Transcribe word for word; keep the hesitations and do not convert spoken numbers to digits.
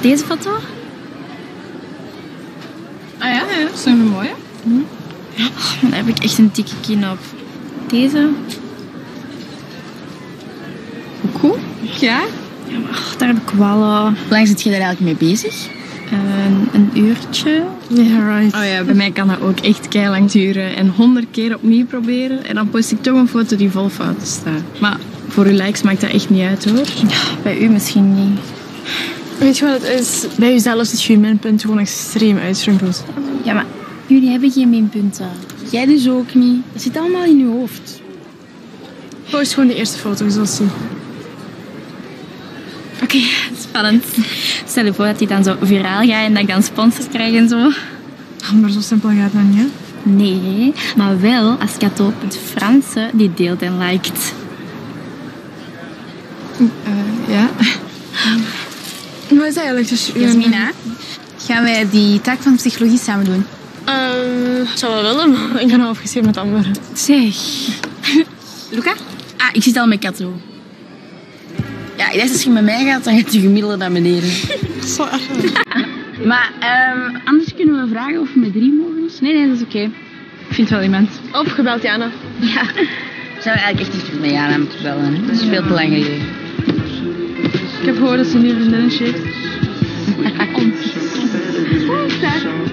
deze foto? Ah ja, ja, dat is een mooie. Hm. Ja, daar heb ik echt een dikke kin op. Deze? Ook goed. Ja. Ja, maar daar heb ik wel... Uh, Hoe lang zit je daar eigenlijk mee bezig? een, een uurtje. Yeah, right. Oh ja, bij mij kan dat ook echt keilang duren. En honderd keer opnieuw proberen. En dan post ik toch een foto die vol fouten staat. Maar voor uw likes maakt dat echt niet uit, hoor. Ja, bij u misschien niet. Weet je wat het is? Bij jezelf zit je minpunt gewoon extreem uitschrimpeld. Ja, maar jullie hebben geen minpunten. Jij dus ook niet. Dat zit allemaal in je hoofd. Post gewoon de eerste foto, je zult zien. Oké, okay, spannend. Stel je voor dat die dan zo viraal gaat en dat ik dan sponsors krijg en zo. Maar zo simpel gaat het nou niet, hè? Nee, maar wel als Kato op het Franse die deelt en liked. Uh, ja. Wat is dat eigenlijk? Dus, Jasmina, gaan wij die taak van psychologie samen doen? Um, ik zou wel willen, maar ik ben al afgeschreven met Amber. Zeg. Luca? Ah, ik zit al met Kato. Ja, ik dacht als je met mij gaat, dan gaat je gemiddelde naar beneden. Zo erg. Maar um, anders kunnen we vragen of we met drie mogen. Nee, nee, dat is oké. Okay. Ik vind wel iemand. Opgebeld, Jana. Ja. We zouden eigenlijk echt niet met Jana moeten bellen. Hè? Dat is veel te lang geleden. Ik heb gehoord dat ze nu een vriendin heeft. Ons.